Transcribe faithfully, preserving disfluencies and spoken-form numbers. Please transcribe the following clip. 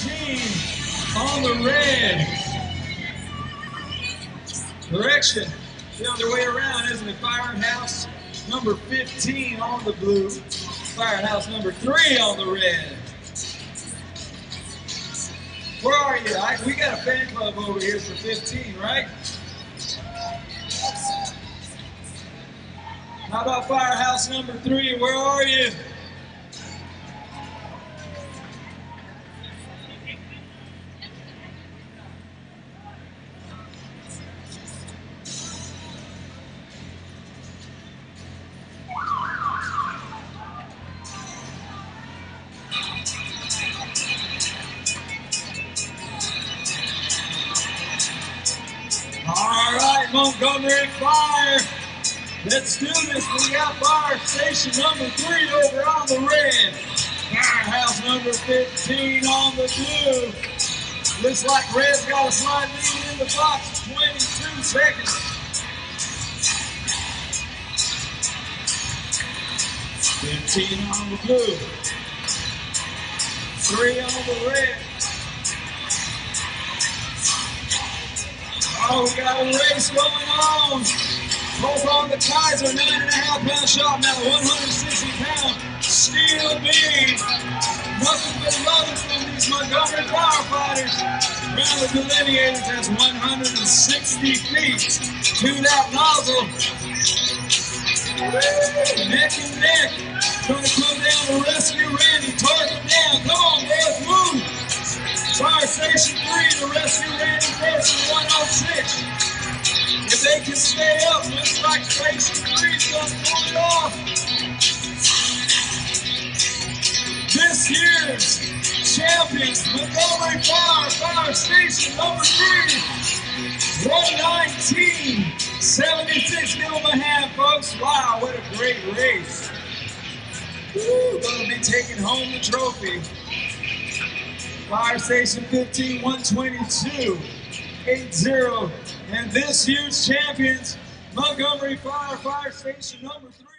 nineteen on the red. Correction. The other way around, isn't it? Firehouse number fifteen on the blue. Firehouse number three on the red. Where are you? I, we got a fan club over here for fifteen, right? How about Firehouse number three? Where are you? All right, Montgomery Fire. Let's do this. We got fire station number three over on the red. Firehouse number fifteen on the blue. Looks like red's got a slight lead in the box. twenty-two seconds. fifteen on the blue. Three on the red. Oh, we got a race going on. Both on the Kaiser, nine and a half pound shot, now one hundred sixty pound steel beam. Nothing but love from these Montgomery firefighters. Round the delineators, that's one hundred sixty feet to that nozzle. Neck and neck. Trying to come down to rescue Randy. Target down. Come on, boys, move. Fire Station three to rescue Randy Person, one oh six. If they can stay up, looks like Station three's going to pull it off. This year's champions, Montgomery Fire, Fire Station number three, one nineteen seventy-six. Give them a hand, folks. Wow, what a great race. Woo, going to be taking home the trophy. Fire Station fifteen, one twenty-two, eighty. And this year's champions, Montgomery Fire, Fire Station number three.